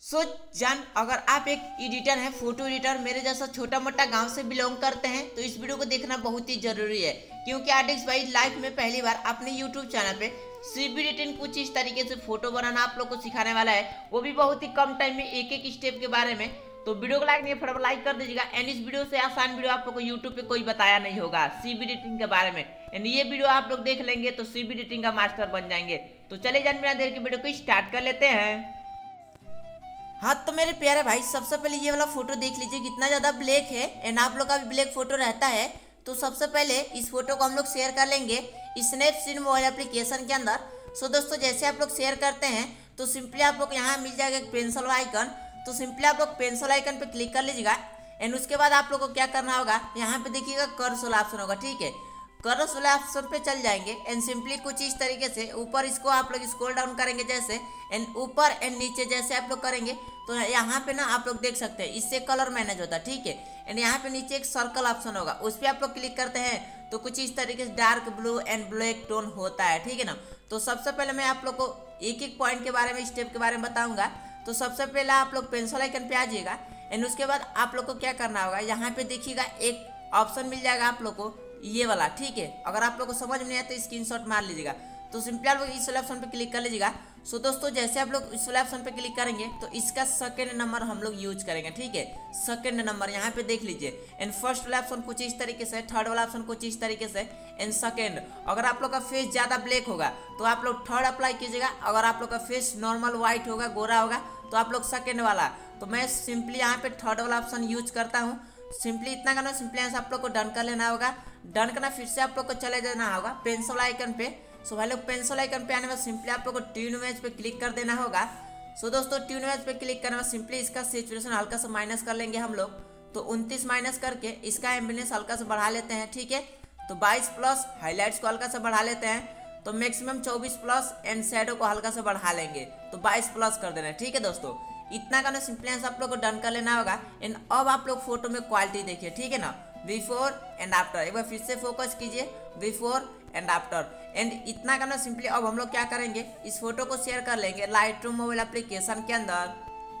सो जान, अगर आप एक एडिटर हैं, फोटो एडिटर, मेरे जैसा छोटा मोटा गांव से बिलोंग करते हैं तो इस वीडियो को देखना बहुत ही जरूरी है, क्योंकि आर्टिस्ट भाई लाइफ में पहली बार अपने यूट्यूब चैनल पे 3D एडिटिंग कुछ इस तरीके से फोटो बनाना आप लोग को सिखाने वाला है, वो भी बहुत ही कम टाइम में एक एक स्टेप के बारे में। तो वीडियो को लाइक नहीं, फटाफट लाइक कर दीजिएगा। एंड इस वीडियो से आसान वीडियो आप लोग को यूट्यूब पे कोई बताया नहीं होगा 3D एडिटिंग के बारे में। एंड ये वीडियो आप लोग देख लेंगे तो 3D एडिटिंग का मास्टर बन जाएंगे। तो चले जान, बिना देर के वीडियो को स्टार्ट कर लेते हैं। हाँ तो मेरे प्यारे भाई, सबसे पहले ये वाला फोटो देख लीजिए, कितना ज़्यादा ब्लैक है। एंड आप लोग का भी ब्लैक फोटो रहता है, तो सबसे पहले इस फोटो को हम लोग शेयर कर लेंगे स्नैपसीड मोबाइल एप्लीकेशन के अंदर। सो दोस्तों, जैसे आप लोग शेयर करते हैं तो सिंपली आप लोग यहाँ मिल जाएगा एक पेंसिल आइकन। तो सिंपली आप लोग पेंसिल आइकन पे क्लिक कर लीजिएगा। एंड उसके बाद आप लोग को क्या करना होगा, यहाँ पे देखिएगा कर्सर वाला ऑप्शन होगा, ठीक है। कर्सर वाला ऑप्शन पे चल जाएंगे एंड सिंपली कुछ इस तरीके से ऊपर इसको आप लोग स्क्रॉल डाउन करेंगे जैसे, एंड ऊपर एंड नीचे जैसे आप लोग करेंगे तो यहाँ पे ना आप लोग देख सकते हैं इससे कलर मैनेज होता है, ठीक है। एंड यहाँ पे नीचे एक सर्कल ऑप्शन होगा, उस पर आप लोग क्लिक करते हैं तो कुछ इस तरीके से dark blue and black tone होता है, ठीक है ना। तो सबसे पहले मैं आप लोग को एक एक पॉइंट के बारे में, स्टेप के बारे में बताऊंगा। तो सबसे पहले आप लोग पेंसिल आइकन पे आ जाइएगा। एंड उसके बाद आप लोग को क्या करना होगा, यहाँ पे देखिएगा एक ऑप्शन मिल जाएगा आप लोग को ये वाला, ठीक है। अगर आप लोग को समझ में नहीं आता तो स्क्रीनशॉट मार लीजिएगा। तो सिंपली आप लोग इस वाले ऑप्शन पे क्लिक कर लीजिएगा। सो दोस्तों, जैसे आप लोग इस वाले ऑप्शन पे क्लिक करेंगे तो इसका सेकंड नंबर हम लोग यूज करेंगे, ठीक है। सेकंड नंबर यहाँ पे देख लीजिए। एंड फर्स्ट वाला ऑप्शन कुछ इस तरीके से, थर्ड वाला ऑप्शन कुछ इस तरीके से, एंड सेकंड। अगर आप लोग का फेस ज्यादा ब्लैक होगा तो आप लोग थर्ड अप्लाई कीजिएगा। अगर आप लोग का फेस नॉर्मल व्हाइट होगा, गोरा होगा, तो आप लोग सेकंड वाला। तो मैं सिंपली यहाँ पे थर्ड वाला ऑप्शन यूज करता हूँ। सिंपली इतना करना, सिंपली यहाँ से आप लोग को डन कर लेना होगा। डन करना, फिर से आप लोग को चले जाना होगा पेंसिल आइकन पे। सो भाई लोग, पेंसिल आइकन पे आने में सिंपली आप लोग को ट्यून इमेज पे क्लिक कर देना होगा। सो दोस्तों, ट्यून इमेज पे क्लिक करने में सिंपली इसका सैचुरेशन हल्का सा माइनस कर लेंगे हम लोग। तो 29 माइनस करके इसका एम्बियंस हल्का सा बढ़ा लेते हैं, ठीक है। तो 22 प्लस हाईलाइट्स को हल्का सा बढ़ा लेते हैं। तो मैक्सिमम 24 प्लस एंड शैडो को हल्का सा बढ़ा लेंगे, तो 22 प्लस कर देना है, ठीक है दोस्तों। इतना करना, सिंपली आप लोग को डन कर लेना होगा। एंड अब आप लोग फोटो में क्वालिटी देखिए, ठीक है ना, बिफोर एंड आफ्टर। एक बार फिर से फोकस कीजिए, बिफोर एंड आफ्टर। एंड इतना करना, सिंपली अब हम लोग क्या करेंगे, इस फोटो को शेयर कर लेंगे लाइटरूम मोबाइल एप्लीकेशन के अंदर।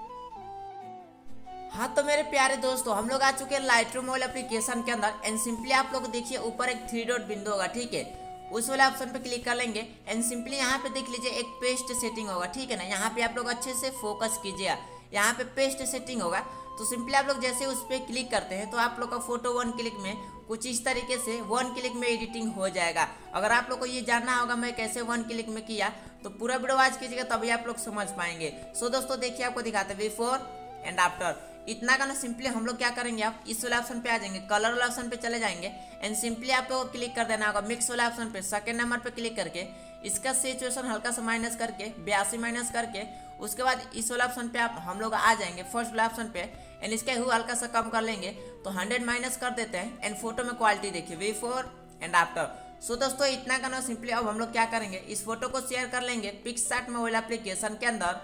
हाँ तो मेरे प्यारे दोस्तों, हम लोग आ चुके हैं लाइटरूम मोबाइल एप्लीकेशन के अंदर। एंड सिंपली आप लोग देखिए ऊपर एक 3 डॉट बिंदु होगा, ठीक है। उस वाले ऑप्शन पे क्लिक कर लेंगे। एंड सिंपली यहाँ पे देख लीजिए एक पेस्ट सेटिंग होगा, ठीक है ना। यहाँ पे आप लोग अच्छे से फोकस कीजिए, यहाँ पे पेस्ट सेटिंग होगा। तो सिंपली आप लोग जैसे उस पर क्लिक करते हैं तो आप लोग का फोटो 1 क्लिक में कुछ इस तरीके से 1 क्लिक में एडिटिंग हो जाएगा। अगर आप लोग को ये जानना होगा मैं कैसे 1 क्लिक में किया, तो पूरा वीडियो वॉच कीजिएगा, तभी आप लोग समझ पाएंगे। सो दोस्तों देखिए, आपको दिखाते हैं बिफोर एंड आफ्टर। इतना करना, सिंपली हम लोग क्या करेंगे, आप इस वाले ऑप्शन पे आ जाएंगे, कलर वाले ऑप्शन पे चले जाएंगे। एंड सिंपली आप लोग को क्लिक कर देना होगा मिक्स वाले ऑप्शन पे, सेकंड नंबर पे क्लिक करके इसका सैचुरेशन हल्का सा माइनस करके 82 माइनस करके, उसके बाद इस वाले ऑप्शन पे आप हम लोग आ जाएंगे फर्स्ट वाले ऑप्शन पे। एंड इसका ह्यू हल्का सा कम कर लेंगे, तो 100 माइनस कर देते हैं। एंड फोटो में क्वालिटी देखिए, बिफोर एंड आफ्टर। सो दोस्तों, इतना करना, सिंपली अब हम लोग क्या करेंगे, इस फोटो को शेयर कर लेंगे पिक्सआर्ट मोबाइल एप्लीकेशन के अंदर।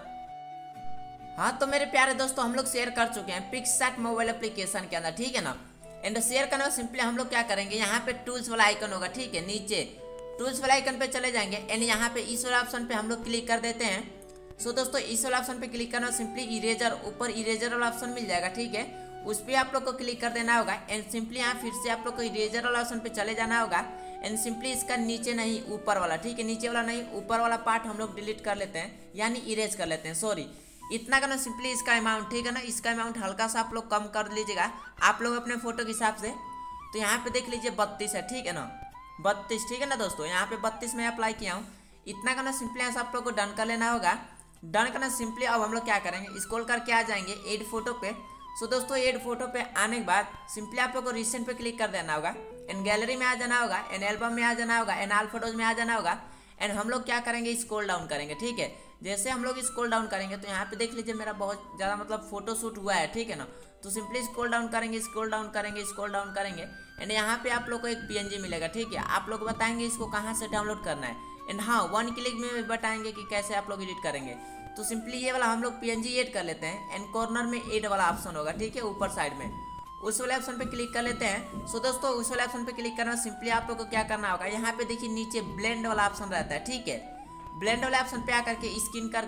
हाँ तो मेरे प्यारे दोस्तों, हम लोग शेयर कर चुके हैं पिक्सआर्ट मोबाइल एप्लीकेशन के अंदर, ठीक है ना। एंड शेयर करने में सिंपली हम लोग क्या करेंगे, यहाँ पे टूल्स वाला आइकन होगा, ठीक है, नीचे टूल्स वाला आइकन पे चले जाएंगे। एंड यहाँ पे इस वाला ऑप्शन पे हम लोग क्लिक कर देते हैं। सो दोस्तों, इस वाला ऑप्शन पे क्लिक करना, सिंपली इरेजर, ऊपर इरेजर वाला ऑप्शन मिल जाएगा, ठीक है, उस पर आप लोग को क्लिक कर देना होगा। एंड सिंपली यहाँ फिर से आप लोग को इरेजर वाला ऑप्शन पे चले जाना होगा। एंड सिंपली इसका नीचे नहीं ऊपर वाला, ठीक है, नीचे वाला नहीं ऊपर वाला पार्ट हम लोग डिलीट कर लेते हैं, यानी इरेज कर लेते हैं, सॉरी। इतना करना, सिंपली इसका अमाउंट, ठीक है ना, इसका अमाउंट हल्का सा आप लोग कम कर लीजिएगा आप लोग अपने फोटो के हिसाब से। तो यहाँ पे देख लीजिए 32 है, ठीक है ना, 32, ठीक है ना दोस्तों। यहाँ पे 32 में अप्लाई किया हूँ। इतना करना, सिंपली ऐसा आप लोग को डन कर लेना होगा। डन करना, सिंपली अब हम लोग क्या करेंगे, स्क्रॉल करके आ जाएंगे एड फोटो पे। सो दोस्तों, एड फोटो पे आने के बाद सिंपली आप लोग को रिसेंट पे क्लिक कर देना होगा। एंड गैलरी में आ जाना होगा, एंड एल्बम में आ जाना होगा, एंड ऑल फोटोज में आ जाना होगा। एंड हम लोग क्या करेंगे, स्क्रॉल डाउन करेंगे, ठीक है। जैसे हम लोग स्क्रॉल डाउन करेंगे तो यहाँ पे देख लीजिए मेरा बहुत ज़्यादा मतलब फोटो शूट हुआ है, ठीक है ना। तो सिंपली स्क्रॉल डाउन करेंगे, स्क्रॉल डाउन करेंगे, स्क्रॉल डाउन करेंगे। एंड यहाँ पे आप लोग को एक PNG मिलेगा, ठीक है। आप लोग बताएंगे इसको कहाँ से डाउनलोड करना है। एंड हाँ, 1 क्लिक में बताएंगे कि कैसे आप लोग एडिट करेंगे। तो सिंपली ये वाला हम लोग PNG ऐड कर लेते हैं। एंड कॉर्नर में ऐड वाला ऑप्शन होगा, ठीक है, ऊपर साइड में, उस वाले ऑप्शन पे क्लिक कर लेते हैं। सो दोस्तों, उस वाले ऑप्शन पे क्लिक करना, सिंपली आप लोग को क्या करना होगा, यहाँ पे देखिए नीचे ब्लेंड वाला ऑप्शन रहता है, ठीक है। ब्लेंड वाले ऑप्शन पे आकर के स्किन करके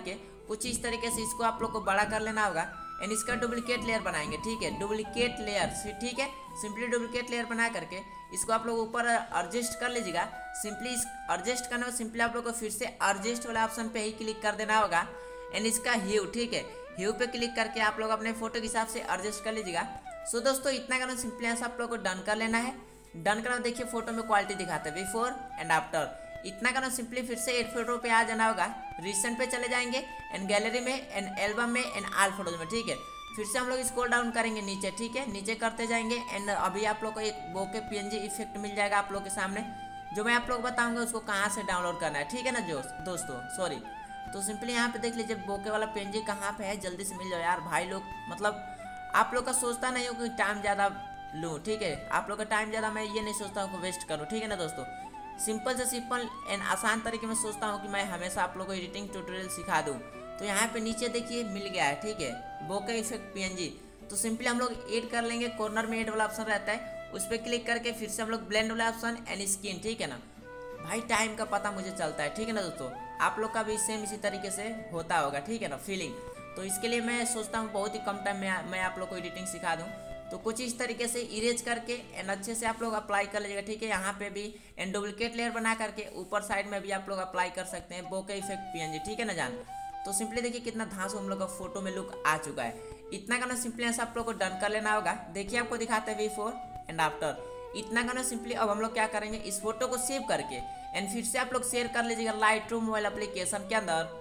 कुछ इस तरीके से इसको आप लोग को बड़ा कर लेना होगा एंड इसका डुप्लीकेट लेयर बनाएंगे, ठीक है, डुप्लीकेट लेयर, ठीक है। सिंपली डुप्लीकेट लेयर बना करके इसको आप लोग ऊपर एडजस्ट कर लीजिएगा। सिंपली इस एडजस्ट करने में सिंपली आप लोग को फिर से एडजस्ट वाला ऑप्शन पे ही क्लिक कर देना होगा एंड इसका ह्यू, ठीक है, ह्यू पे क्लिक करके आप लोग अपने फोटो के हिसाब से एडजस्ट कर लीजिएगा। सो दोस्तों इतना करना सिंपली ऐसा आप लोग को डन कर लेना है। डन करना देखिए फोटो में क्वालिटी दिखाता है बिफोर एंड आफ्टर। इतना करना सिंपली फिर से एड फोटो पे आ जाना होगा, रिसेंट पे चले जाएंगे एंड गैलरी में एंड एल्बम में एंड ऑल फोटोज में, ठीक है। फिर से हम लोग स्क्रॉल डाउन करेंगे नीचे, ठीक है, नीचे करते जाएंगे एंड अभी आप लोग को एक बोके पीएनजी इफेक्ट मिल जाएगा आप लोग के सामने, जो मैं आप लोग बताऊंगा उसको कहाँ से डाउनलोड करना है, ठीक है ना दोस्तों, सॉरी। तो सिंपली यहाँ पे देख लीजिए बोके वाला पीएनजी कहाँ पे है, जल्दी से मिल जाओ यार भाई लोग, मतलब आप लोग का सोचता नहीं हो कि टाइम ज़्यादा लूँ, ठीक है, आप लोग का टाइम ज़्यादा मैं ये नहीं सोचता हूँ वेस्ट करूँ, ठीक है ना दोस्तों। सिंपल से सिंपल एंड आसान तरीके में सोचता हूँ कि मैं हमेशा आप लोग को एडिटिंग ट्यूटोरियल सिखा दूँ। तो यहाँ पे नीचे देखिए मिल गया है, ठीक है, बोके इफेक्ट पीएनजी। तो सिंपली हम लोग ऐड कर लेंगे, कॉर्नर में ऐड वाला ऑप्शन रहता है, उस पर क्लिक करके फिर से हम लोग ब्लेंड वाला ऑप्शन एंड स्किन, ठीक है ना भाई, टाइम का पता मुझे चलता है, ठीक है ना दोस्तों, आप लोग का भी सेम इसी तरीके से होता होगा, ठीक है ना, फीलिंग। तो इसके लिए मैं सोचता हूँ बहुत ही कम टाइम में मैं आप लोग को एडिटिंग सिखा दूँ। तो कुछ इस तरीके से इरेज करके एंड अच्छे से आप लोग अप्लाई कर लीजिएगा, ठीक है। यहाँ पे भी एंड डुप्लीकेट लेयर बना करके ऊपर साइड में भी आप लोग अप्लाई कर सकते हैं बोके इफेक्ट पीएनजी, ठीक है ना जान। तो सिंपली देखिए कितना धांसू हम लोग का फोटो में लुक आ चुका है। इतना करना सिंपली ऐसा आप लोग को डन कर लेना होगा। देखिए आपको दिखाते हैं बिफोर एंड आफ्टर। इतना करना सिंपली अब हम लोग क्या करेंगे, इस फोटो को सेव करके एंड फिर से आप लोग शेयर कर लीजिएगा लाइटरूम मोबाइल एप्लीकेशन के अंदर।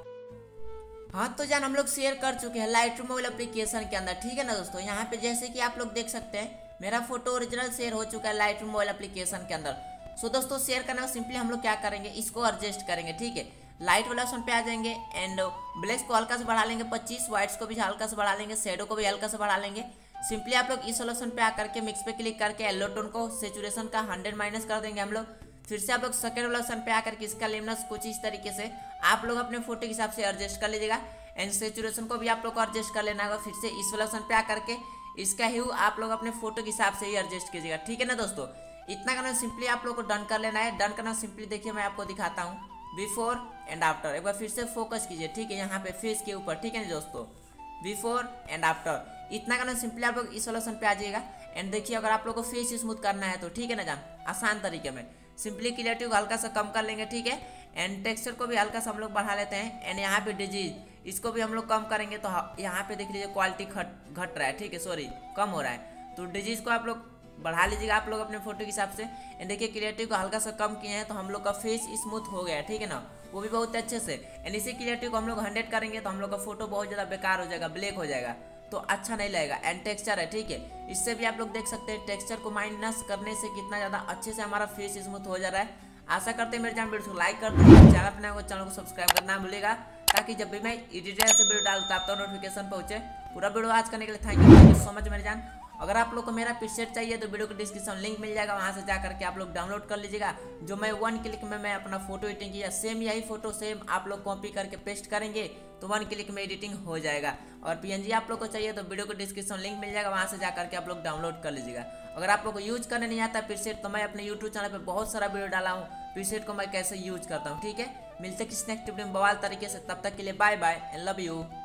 हाँ तो जान हम लोग शेयर कर चुके हैं लाइटरूम मोबाइल एप्लीकेशन के अंदर, ठीक है ना दोस्तों। यहाँ पे जैसे कि आप लोग देख सकते हैं मेरा फोटो ओरिजिनल शेयर हो चुका है लाइटरूम मोबाइल एप्लीकेशन के अंदर। सो दोस्तों शेयर करने में सिंपली हम लोग क्या करेंगे, इसको एडजस्ट करेंगे, ठीक है। लाइट वाला ऑप्शन पे आ जाएंगे एंड ब्लैक्स को हल्का से बढ़ा लेंगे 25, व्हाइट्स को भी हल्का से बढ़ा लेंगे, शेडो को भी हल्का से बढ़ा लेंगे। सिंपली आप लोग इस ऑप्शन पे आकर के मिक्स पे क्लिक करके येलो टोन को सेचुरेशन का 100 माइनस कर देंगे हम लोग। फिर से आप लोग सेकंड वाला ऑप्शन पे आकर के इसका लेमनेस कुछ इस तरीके से आप लोग अपने फोटो के हिसाब से एडजस्ट कर लीजिएगा एंड सेचुरेशन को भी आप लोग को एडजस्ट कर लेना होगा। फिर से इस वाला ऑप्शन पे आकर के इसका ह्यू आप लोग अपने फोटो के हिसाब से ही एडजस्ट कीजिएगा, ठीक है ना दोस्तों। इतना करना सिंपली आप लोग को डन कर लेना है। डन करना सिंपली देखिए मैं आपको दिखाता हूँ बिफोर एंड आफ्टर। एक बार फिर से फोकस कीजिए, ठीक है, यहाँ पे फेस के ऊपर, ठीक है ना दोस्तों, बिफोर एंड आफ्टर। इतना करना सिंपली आप लोग इस सोल्यूशन पे आ जाइएगा एंड देखिए अगर आप लोग को फेस स्मूथ करना है तो ठीक है ना जान, आसान तरीके में सिंपली क्लियरिटी को हल्का सा कम कर लेंगे, ठीक है, एंड टेक्सचर को भी हल्का सा हम लोग बढ़ा लेते हैं एंड यहाँ पे डिजीज इसको भी हम लोग कम करेंगे तो यहाँ पे देख लीजिए क्वालिटी घट रहा है, ठीक है, सॉरी कम हो रहा है। तो डिजीज को आप लोग बढ़ा लीजिएगा आप लोग अपने फोटो के हिसाब से एंड देखिए क्लियरिटी को हल्का सा कम किए हैं तो हम लोग का फेस स्मूथ हो गया, ठीक है ना, वो भी बहुत अच्छे से। एंड इसी क्लियरिटी को हम लोग 100 करेंगे तो हम लोग का फोटो बहुत ज़्यादा बेकार हो जाएगा, ब्लैक हो जाएगा, तो अच्छा नहीं लगेगा। एंड टेक्सचर है, ठीक है, इससे भी आप लोग देख सकते हैं टेक्सचर को माइनस करने से कितना ज़्यादा अच्छे से हमारा फेस स्मूथ हो जा रहा है। आशा करते हैं मेरे जान वीडियो को लाइक कर दीजिए, चैनल को सब्सक्राइब करना ना भूलेगा ताकि जब भी मैं एडिटर से वीडियो डालता हूं तो नोटिफिकेशन पहुंचे। पूरा वीडियो आज करने के लिए थैंक यू सो मच मेरे जान। अगर आप लोग को मेरा प्रीसेट चाहिए तो वीडियो को डिस्क्रिप्शन लिंक मिल जाएगा, वहां से जा करके आप लोग डाउनलोड कर लीजिएगा। जो मैं 1 क्लिक में मैं अपना फोटो एडिटिंग किया सेम यही फोटो सेम आप लोग कॉपी करके पेस्ट करेंगे तो 1 क्लिक में एडिटिंग हो जाएगा। और पीएनजी आप लोग को चाहिए तो वीडियो को डिस्क्रिप्शन लिंक मिल जाएगा, वहां से जा करके आप लोग डाउनलोड कर लीजिएगा। अगर आप लोग को यूज करने नहीं आता प्रीसेट तो मैं अपने यूट्यूब चैनल पर बहुत सारा वीडियो डाला हूँ प्रीसेट को मैं कैसे यूज करता हूँ, ठीक है। मिलते किसी नेक्स्ट वीडियो में बवाल तरीके से, तब तक के लिए bye bye and love you.